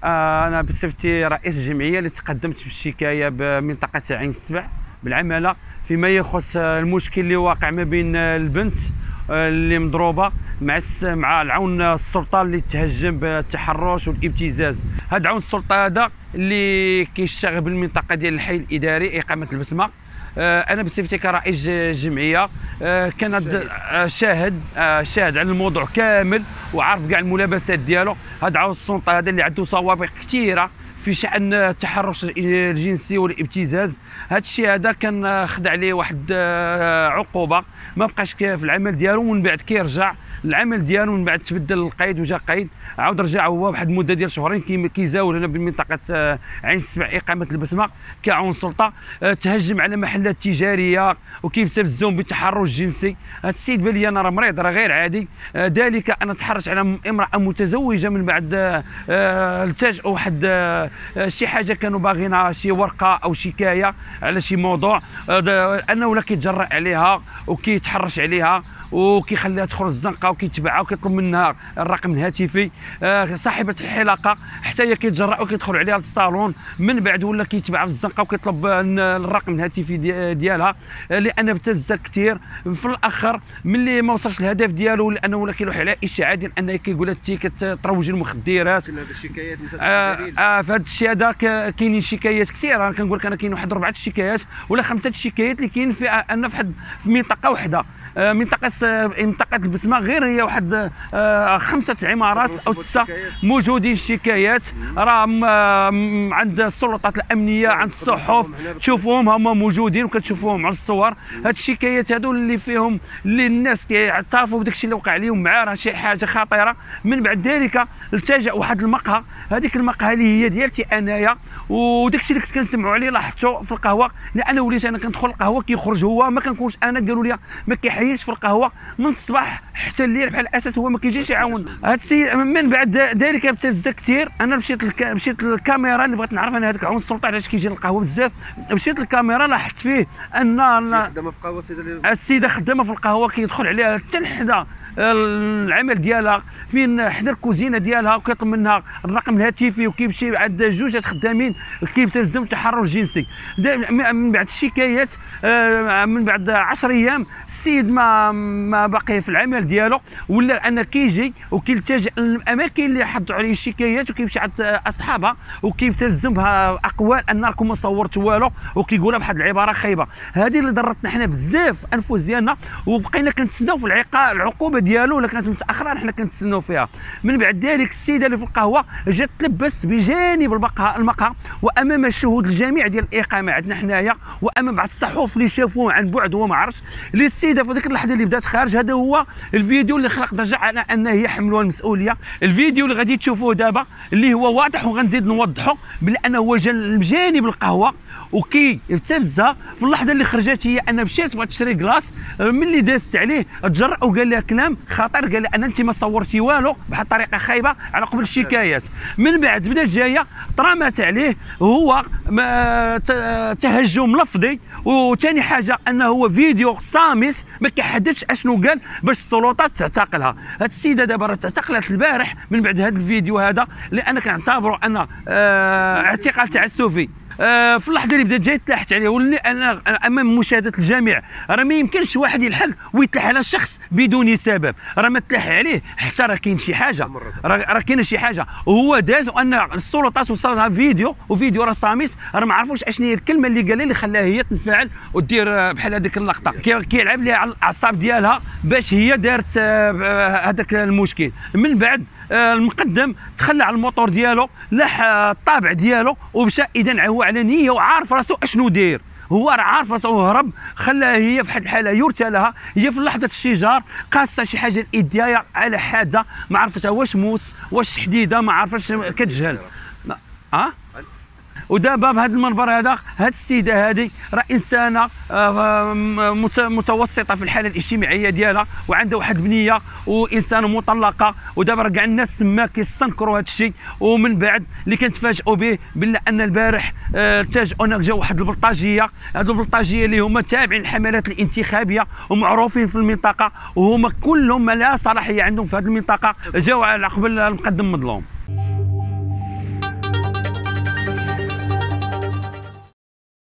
انا بصفتي رئيس الجمعيه اللي تقدمت بالشكايه بمنطقه عين السبع بالعماله فيما يخص المشكل اللي واقع ما بين البنت اللي مضروبه مع العون السلطه اللي تهجم بالتحرش والابتزاز. هذا عون السلطه هذا اللي كيشتغل بالمنطقه ديال الحي الاداري اقامه البسمه. انا بصفتي كرئيس جمعيه كان شاهد على الموضوع كامل وعارف كاع الملابسات ديالو. هذا عون السلطه هذا اللي عنده سوابق كثيره في شأن التحرش الجنسي والابتزاز. هذا الشيء هذا كان خد عليه واحد عقوبه، ما بقاش في العمل ديالو، ومن بعد كيرجع العمل ديالو من بعد تبدل القيد وجا قيد، عاود رجع هو بواحد المده ديال شهرين كيزاول هنا بالمنطقه عين السبع اقامه البسمه كعون سلطه. تهجم على محلات تجاريه وكيبتزهم بالتحرش الجنسي. هذا السيد بان لي انا راه مريض، راه غير عادي. ذلك انا تحرش على امراه متزوجه، من بعد التجأوا واحد شي حاجه كانوا باغينها، شي ورقه او شكايه على شي موضوع، انه ولا كيتجرأ عليها وكيتحرش عليها وكيخليها تدخل الزنقه وكيتبعها وكيطلب منها الرقم الهاتفي. صاحبه الحلاقه حتى هي كيتجرأ وكيدخل عليها للصالون، من بعد ولا كيتبعها في الزنقه وكيطلب الرقم الهاتفي ديالها، لان ابتز كثير. في الاخر ملي ما وصلش الهدف ديالو، لانه ولا كيلوح على اشاعات ديال انه كيقول لها انت كتروجي المخدرات. هذا الشكايات في هذا الشيء هذا كاينين شكايات كثيره. انا كنقول لك انا كاين واحد 4 شكايات ولا 5 شكايات اللي كاين في ان في منطقه واحده، منطقه البسمه، غير هي واحد 5 عمارات او 6 موجودين الشكايات. راه عند السلطات الامنيه، عند الصحف، تشوفوهم هما موجودين وكتشوفوهم على الصور. هاد الشكايات هادو اللي فيهم اللي الناس كيعترفوا بداكشي اللي وقع لهم معاه، راه شي حاجه خطيره. من بعد ذلك التجا واحد المقهى، هذيك المقهى اللي هي ديالتي انايا، وداكشي اللي كنت كنسمعوا عليه لاحظته في القهوه، لان وليت انا كندخل القهوه كيخرج هو، ما كنكونش انا. قالوا لي ما كيحيدش في القهوه من الصباح حتى الليل بحال الاساس، هو ما كيجيش يعاون. هذا السيد من بعد ذلك ابتز كثير. انا مشيت للكاميرا اللي بغيت نعرف انا هذاك عون السلطه علاش كيجي للقهوه بزاف. مشيت للكاميرا لاحظت فيه ان خدامه في قهوه السيده خدامه في القهوه، كيدخل عليها حتى لحدا العمل ديالها، فين حدا الكوزينه ديالها، وكيطلب منها الرقم الهاتفي، وكيمشي عند 2 خدامين كيبتزم تحرش جنسي. من بعد الشكايات من بعد 10 ايام السيد ما باقي في العمل ديالو، ولا انا كيجي وكيلتجئ للاماكن اللي حطوا عليه الشكايات، وكيمشي عند اصحابها وكيبتزم بها اقوال ان راكم ما صورتوا والو، وكيقولها بواحد العباره خايبه. هذه اللي ضرتنا حنا بزاف الانفس ديالنا، وبقينا كنتسناو في العقوبه ديالو، ولا كانت متاخره حنا كنتسناو فيها. من بعد ذلك السيده اللي في القهوه جات تلبس بجانب المقهى وامام الشهود الجميع ديال الاقامه عندنا حنايا، وامام بعض الصحف اللي شافوه عن بعد وما عرفش. اللي السيده في ديك اللحظه اللي بدات خارج، هذا هو الفيديو اللي خلق ضجه على ان هي حملوها المسؤوليه. الفيديو اللي غادي تشوفوه دابا اللي هو واضح، وغنزيد نوضحه بان هو جا بجانب القهوه وكيبتزها. في اللحظه اللي خرجت هي انا مشيت بغيت تشري كلاص، ملي دازت عليه تجرأ وقال لها كلام خطير، قال لها ان انت ما صورتي والو بواحد الطريقه خايبه على قبل الشكايات. من بعد بدات جايه طرامات عليه هو تهجم لفظي، وثاني حاجه انه هو فيديو صامت ما كيحددش اشنو قال باش السلطات تعتقلها. هاد السيده دابا راه تعتقلت البارح من بعد هذا الفيديو هذا، لان كنعتبروا ان اعتقال تعسفي. في اللحظه اللي بدات جاي تلاحت عليه، واللي انا امام مشاهده الجميع راه ما يمكنش واحد يلحق ويتلاح على شخص بدون سبب. راه ما تلاح عليه حتى راه كاين شي حاجه، راه كاينه شي حاجه. وهو داز وان السلطات وصلها فيديو، وفيديو راه صامت، راه ما عرفوش اشنو هي الكلمه اللي قالها اللي خلاها هي تنفعل ودير بحال هذيك اللقطه. كيلعب ليها على الاعصاب ديالها باش هي دارت هذاك المشكل. من بعد المقدم تخلى على الموتور ديالو، لاح الطابع ديالو ومشى. اذا هو على نيه وعارف راسو اشنو داير، هو راه عارف راسو هرب. خلاها هي في واحد الحاله يرثى لها، هي في لحظه الشجار قاصه شي حاجه الاديه على حاده، ما عرفتها واش موس واش حديده، ما عرفتش، كتجهل. ودابا بهذا المنبر هذا، هذه السيده هذه راه انسانه متوسطه في الحاله الاجتماعيه ديالها، وعندها واحد بنيه وانسانه مطلقه. ودابا راه كاع الناس تما كيستنكروا هذا الشيء. ومن بعد اللي كنتفاجئوا به بلا ان البارح التاجئوا جاوا واحد البلطاجيه، هذو البلطاجيه اللي هما تابعين الحملات الانتخابيه ومعروفين في المنطقه، وهما كلهم لا صلاحيه عندهم في هذه المنطقه، جاوا على قبل المقدم مظلوم.